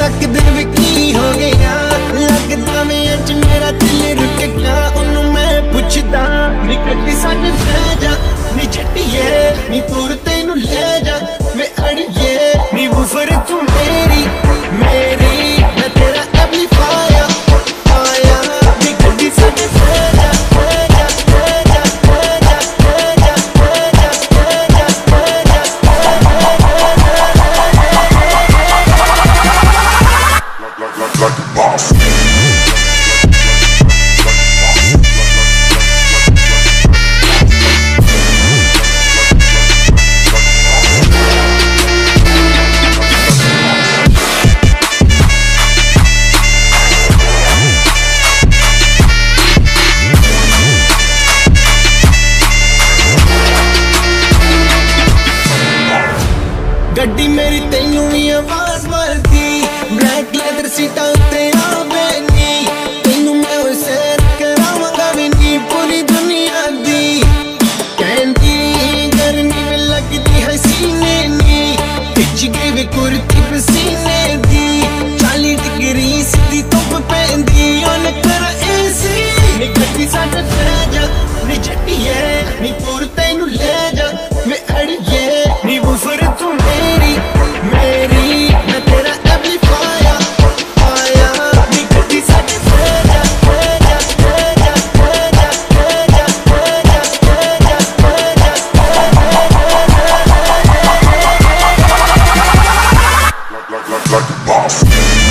तक दिन भी की हो गया, लगदा मैं अज मेरा दिल रुक गया। उन्हों मैं पुछदा नी गड्डी सानू ले जा, नी जट्टिए नी पूर तेनू ले जा, वे अड़िए नी वूफर तू मेरी मेरी, मैं तेरा एम्पलीफायर आया, नी गड्डी सानू ले जा ले जा ले जा ले जा ले जा ले जा ले जा like a boss. गड्डी मेरी तेनू भी आवाज मारदी, ब्लैक लेदर सीटा उत्ते आवेनी, तेनू मैं सैर करावांगा भी नी पूरी दुनिया दी। कहंदी गर्मी में लगदी है सीने नी, खिच गई वे कुर्ती पसीने दी, 40 डिग्री सीधी धुप पैंदी ओन कर एसी। नी गड्डी साडे ले जा, नी जट्टिए नी पूर तेनू ले जा, वे अड़िए नी वूफर तू मेरी मेरी, मैं तेरा एम्पलीफायर आया, नी गड्डी साडे ले जा ले जा ले जा ले जा ले जा ले जा ले जा like a boss.